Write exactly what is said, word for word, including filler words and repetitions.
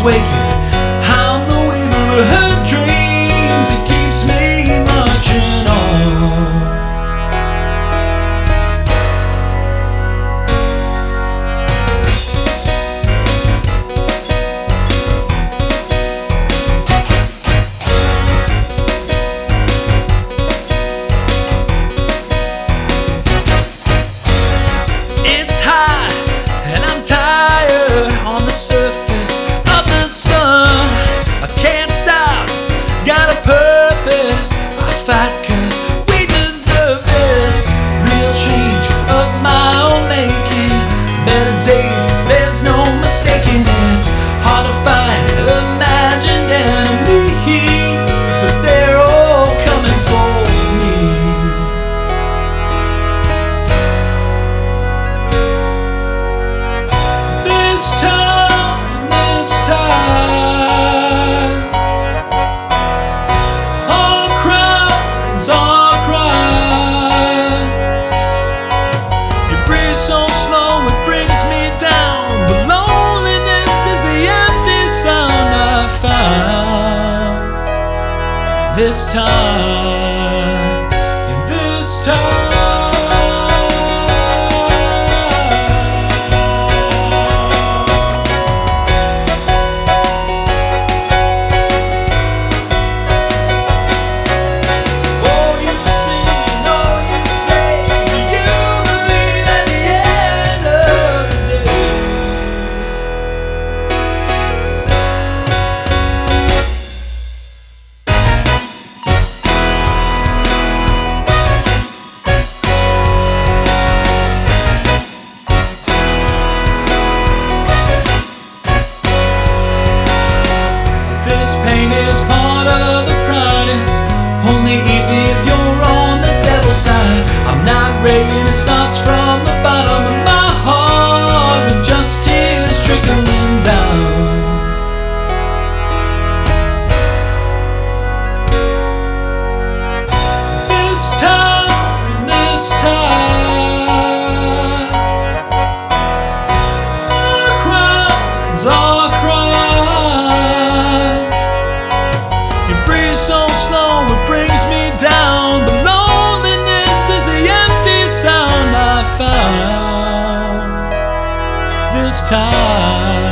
waking. I'm the weaver of her dreams. It keeps me marching on. It's high and I'm tired on the surface of the sun. I can't stop, got a purpose. I fight cause we deserve this. Real change of my own making. Better days cause there's no mistaking. It's hard to find imagined enemies, but they're all coming for me. This time, this time, our crimes, our crime. You breathe so slow, it brings me down. But loneliness is the empty sound I found. This time, this time. This pain is part of the pride. It's only easy if you're on the devil's side. I'm not raving, it starts from the bottom of my heart, with just tears trickling down. This time, this time, our crimes, our crimes. So slow, it brings me down. But loneliness is the empty sound I found. This time